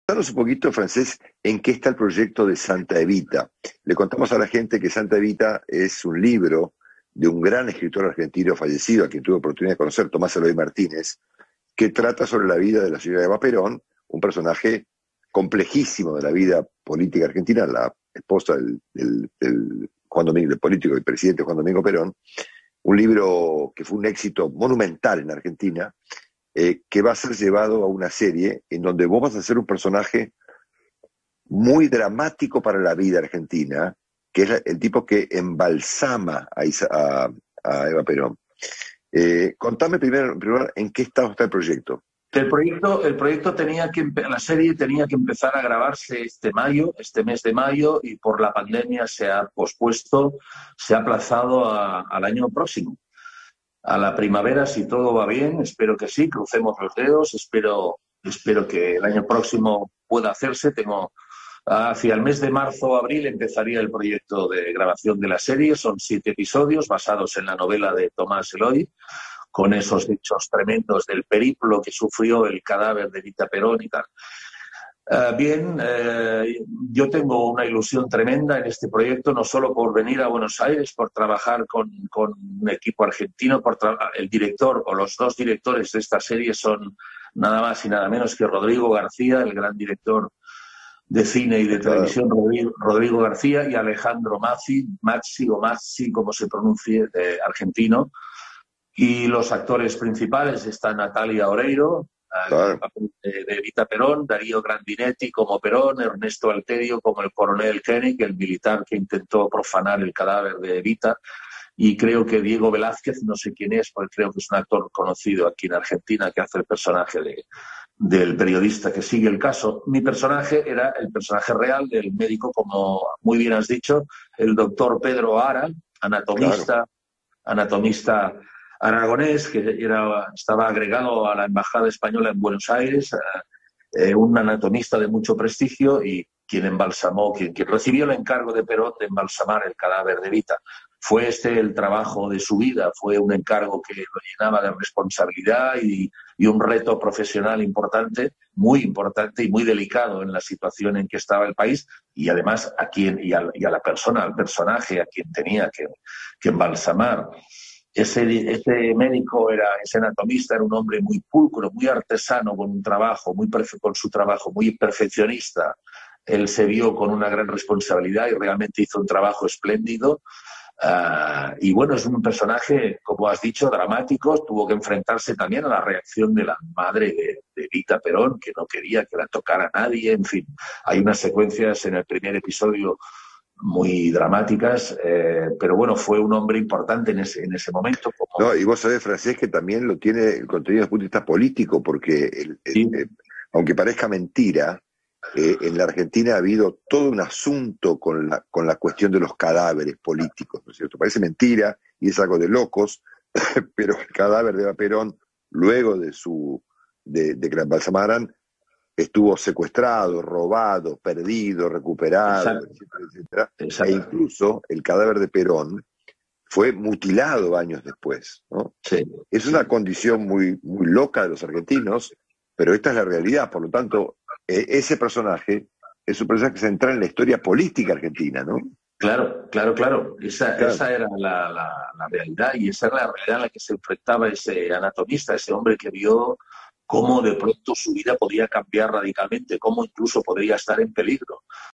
Contanos un poquito, Francés, en qué está el proyecto de Santa Evita. Le contamos a la gente que Santa Evita es un libro de un gran escritor argentino fallecido, a quien tuve oportunidad de conocer, Tomás Eloy Martínez, que trata sobre la vida de la señora Eva Perón, un personaje complejísimo de la vida política argentina, la esposa del Juan Domingo, del político, del presidente Juan Domingo Perón, un libro que fue un éxito monumental en Argentina, que va a ser llevado a una serie en donde vos vas a ser un personaje muy dramático para la vida argentina, que es el tipo que embalsama a Eva Perón. Contame primero en qué estado está el proyecto. El proyecto la serie tenía que empezar a grabarse este mes de mayo, y por la pandemia se ha pospuesto, se ha aplazado al año próximo. A la primavera, si todo va bien, espero que sí, crucemos los dedos, espero que el año próximo pueda hacerse. Hacia el mes de marzo o abril empezaría el proyecto de grabación de la serie. Son 7 episodios basados en la novela de Tomás Eloy, con esos hechos tremendos del periplo que sufrió el cadáver de Evita Perón y tal. Yo tengo una ilusión tremenda en este proyecto, no solo por venir a Buenos Aires, por trabajar con un equipo argentino, el director o los 2 directores de esta serie son nada más y nada menos que Rodrigo García, el gran director de cine y de televisión, Rodrigo García, y Alejandro Mazzi, como se pronuncie, argentino. Y los actores principales están Natalia Oreiro, Claro. de Evita Perón, Darío Grandinetti como Perón, Ernesto Alterio como el coronel Koenig, el militar que intentó profanar el cadáver de Evita, y creo que Diego Velázquez, no sé quién es, porque creo que es un actor conocido aquí en Argentina, que hace el personaje del periodista que sigue el caso. Mi personaje era el personaje real del médico, como muy bien has dicho, el doctor Pedro Ara, anatomista aragonés, que estaba agregado a la Embajada Española en Buenos Aires, un anatomista de mucho prestigio, y quien recibió el encargo de Perón de embalsamar el cadáver de Evita. Fue el trabajo de su vida, fue un encargo que lo llenaba de responsabilidad y un reto profesional importante, muy importante y muy delicado en la situación en que estaba el país, y además al personaje a quien tenía que embalsamar. Ese ese anatomista era un hombre muy pulcro, muy artesano, con su trabajo muy perfeccionista. Él se vio con una gran responsabilidad y realmente hizo un trabajo espléndido. Y bueno, es un personaje, como has dicho, dramático. Tuvo que enfrentarse también a la reacción de la madre de Evita Perón, que no quería que la tocara nadie. En fin, hay unas secuencias en el primer episodio muy dramáticas, pero bueno, fue un hombre importante en ese momento. No, y vos sabés, Francés, que también lo tiene el contenido desde el punto de vista político, porque Sí. aunque parezca mentira, en la Argentina ha habido todo un asunto con la cuestión de los cadáveres políticos, ¿no es cierto? Parece mentira y es algo de locos, pero el cadáver de Eva Perón, luego de que la embalsamaran, estuvo secuestrado, robado, perdido, recuperado, Exacto, etcétera. E exacto. incluso el cadáver de Perón fue mutilado años después, ¿no? Sí, Es sí. una condición muy, muy loca de los argentinos, pero esta es la realidad. Por lo tanto, ese personaje es un personaje central en la historia política argentina, ¿no? Claro, claro, claro. Esa era la realidad, y esa era la realidad en la que se enfrentaba ese anatomista, ese hombre que vio cómo de pronto su vida podía cambiar radicalmente, cómo incluso podría estar en peligro.